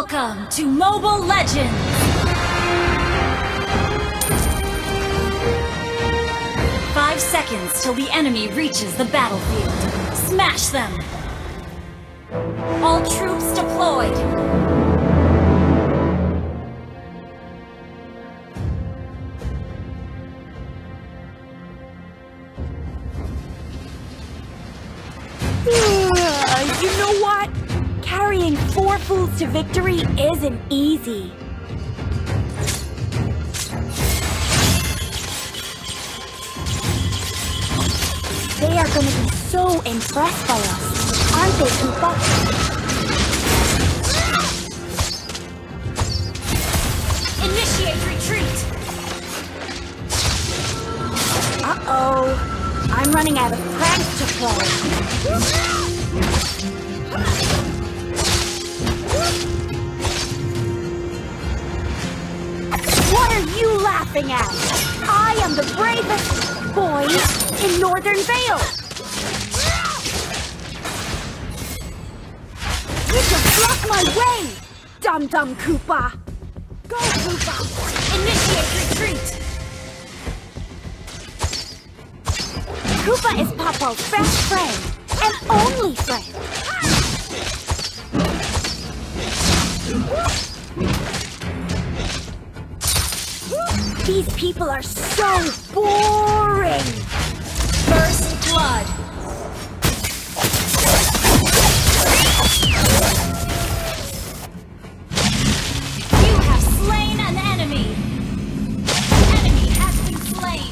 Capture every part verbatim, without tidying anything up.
Welcome to Mobile Legends! Five seconds till the enemy reaches the battlefield. Smash them! All troops deployed! You know what? Carrying four fools to victory isn't easy. They are going to be so impressed by us, aren't they, Kupa? Initiate retreat! Uh-oh. I'm running out of pranks to play. What are you laughing at? I am the bravest boy in Northern Vale. You just blocked my way, dum-dum Kupa. Go, Kupa. Initiate retreat! Kupa is Popol's best friend and only friend. These people are so boring! First blood! You have slain an enemy! An enemy has been slain!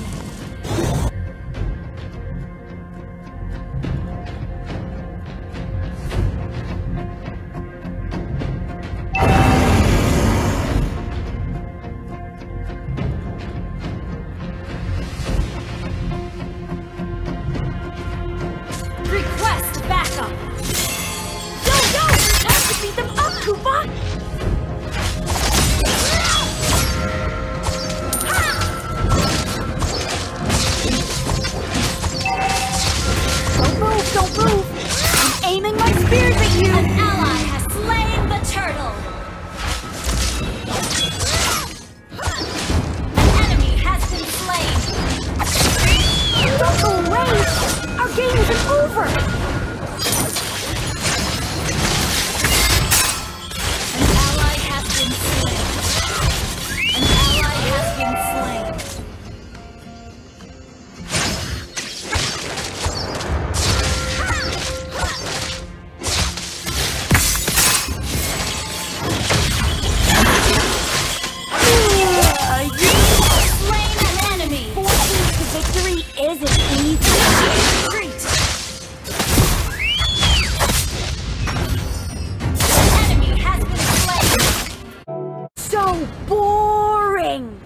Request backup! Yo, yo! Time to beat them up, Kupa! Don't move, don't move! I'm aiming my spears at you! An ally has slain the turtle! An enemy has been slain! Don't go away! Our game isn't over! An ally has been slain! An ally has been slain! Slain an enemy! Four keys to victory isn't easy. Retreat! An enemy has been slain! So boring!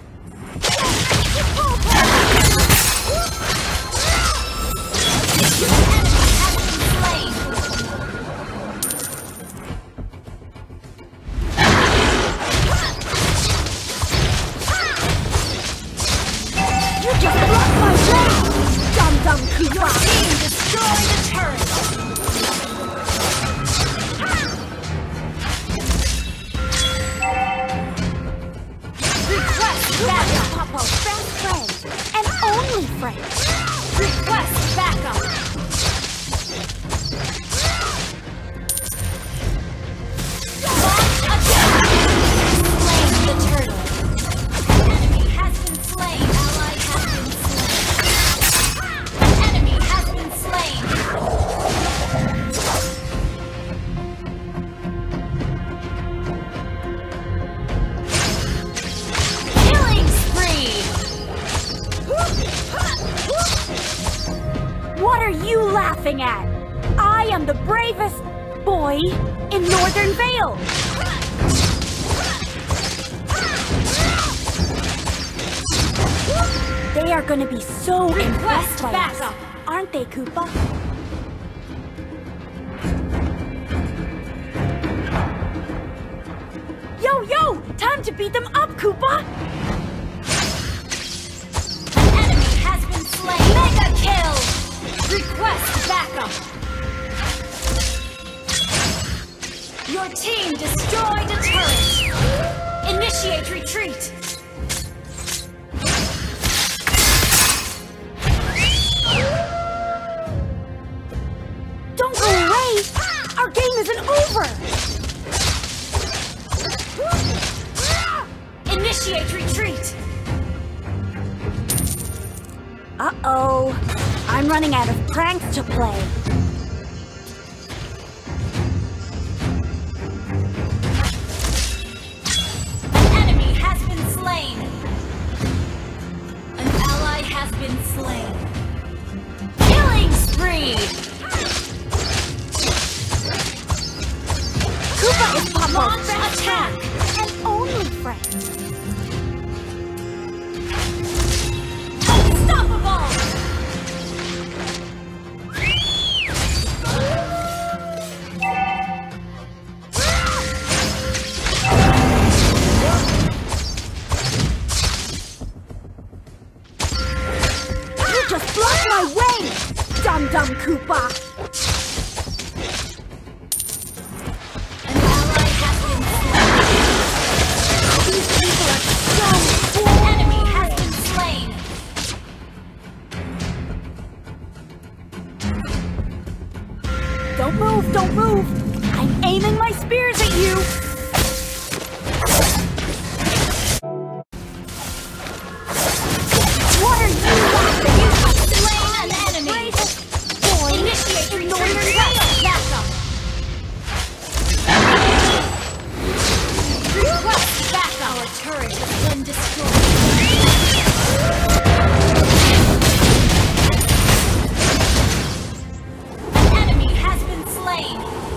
You just blocked my way! Dum-dum Kupa! Team destroy the turret! Request backup! Popol's best friend and only friend. Request backup! Launch attack! Slain the turtle! An enemy has been slain! Ally has been slain! An enemy has been slain! Killing spree! What are you laughing at? I am the bravest boy in Northern Vale. They are going to be so impressed by us, backup. aren't they, Kupa? Yo, yo! Time to beat them up, Kupa! An enemy has been slain! Mega kill! Request backup! Yo, Your team destroyed a turret. Initiate retreat. Don't go away! Our game isn't over! Initiate retreat. Uh-oh. I'm running out of pranks to play. An enemy has been slain. An ally has been slain. Killing spree. Kupa is Popol's Launch best attack. friend and only friend. Unstoppable. You just blocked my way! Dum-dum Kupa! An ally has been slain. These people are so cool! Enemy has been slain. Don't move, don't move! I'm aiming my spears at you! What are you laughing You at? have slain an enemy. Boy, Initiate in retreat. northern Vale. Backup. Request backup. Our turret has been destroyed. An enemy has been slain.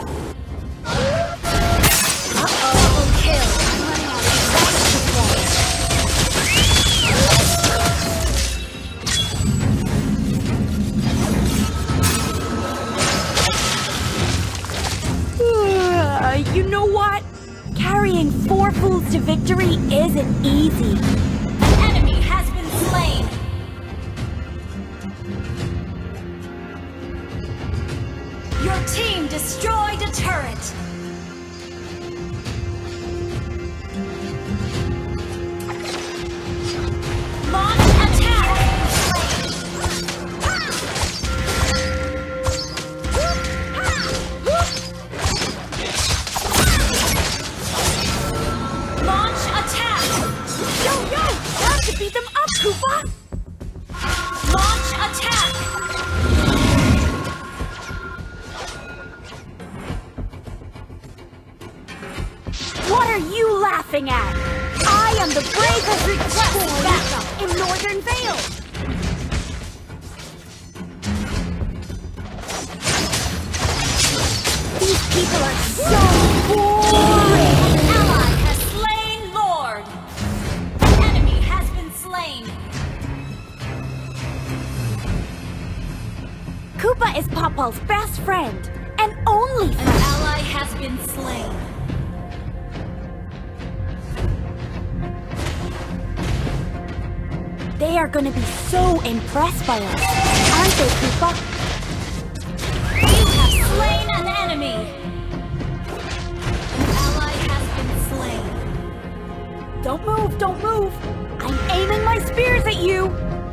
Uh-oh. Double kill. I'm running out of ranks to play. Uh, you know what? Carrying four fools to victory isn't easy. An enemy has been slain. Your team destroyed a turret. Launch attack. Launch attack. Yo, yo! Time to beat them up, Kupa! Launch attack. What are you laughing at? I am the bravest Request boy backup. in Northern Vale! These people are so boring! An ally has slain Lord. An enemy has been slain. Kupa is Popol's best friend and only An friend. ally has been slain. They are gonna be so impressed by us, aren't they, Kupa? You have slain an enemy. An ally has been slain. Don't move, don't move! I'm aiming my spears at you!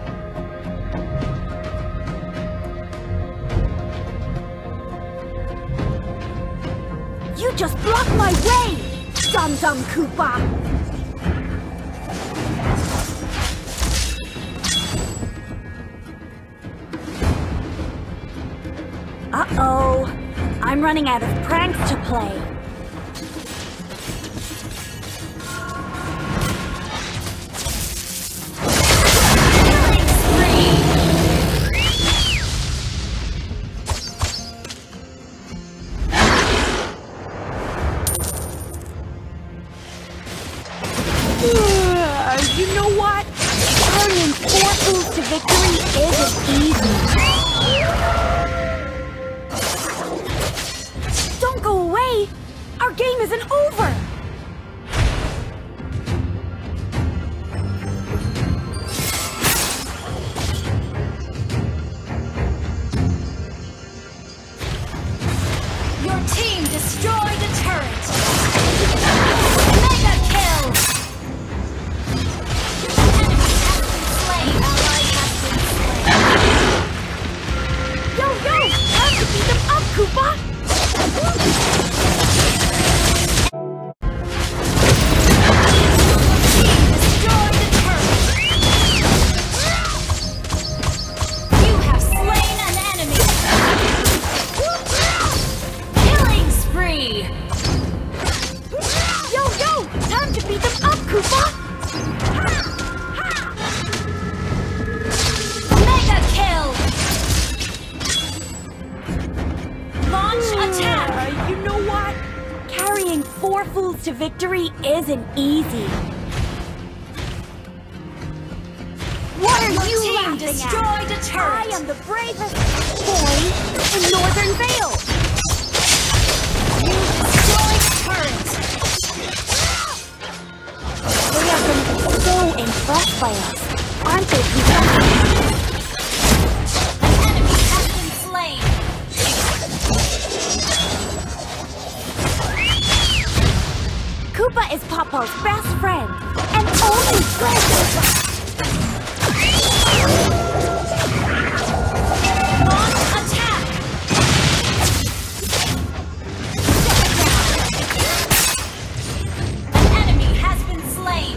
You just blocked my way! Dum-dum Kupa! Uh-oh. I'm running out of pranks to play. Killing spree. Uh, you know what? Turning four fools to victory isn't easy. Don't go away! Our game isn't over! Your team team destroyed a turret. Mega kill. Enemy has been slain. Ally has been slain. Yo, yo! Time to beat them up, Kupa! To victory isn't easy. What are you laughing destroyed at? A turret. I am the bravest boy in Northern Vale. You destroyed a turret. They have been so impressed by us, aren't they, Kupa? An enemy has been slain. Kupa is Popol's best friend, and only good. Launch attack! An enemy has been slain.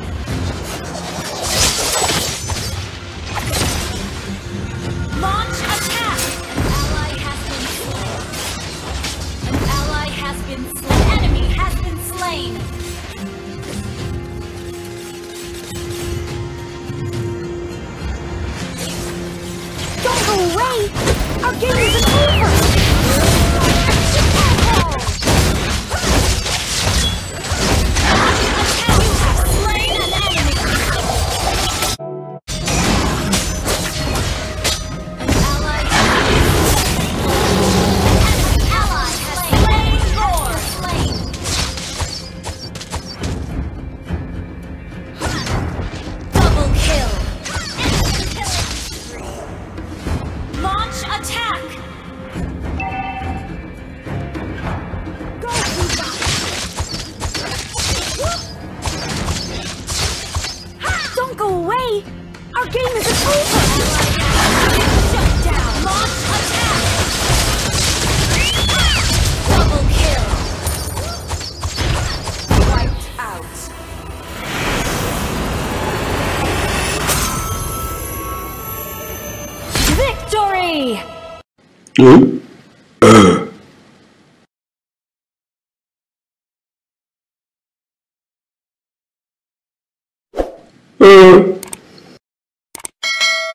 Launch attack! An ally has been slain. An ally has been slain. An enemy has been slain. Don't go away! Our game isn't over! You have slain an enemy! An ally has An ally has slain Lord! Slain. Double kill! Launch attack! Go, Kupa! Don't go away! Our game isn't over! Shut down! Launch attack! Double kill! Wiped out! Victory! Hmm? Uh. Uh.